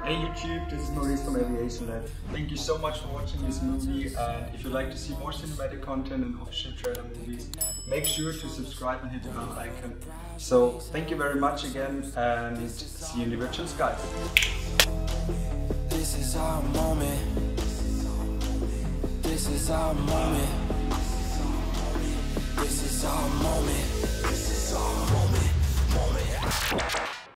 Hey YouTube, this is Maurice from Aviationlads. Thank you so much for watching this movie, and if you'd like to see more cinematic content and official trailer movies, make sure to subscribe and hit the bell icon. So thank you very much again, and see you in the virtual skies. This is our moment. This is our moment. This is our moment. This is our moment.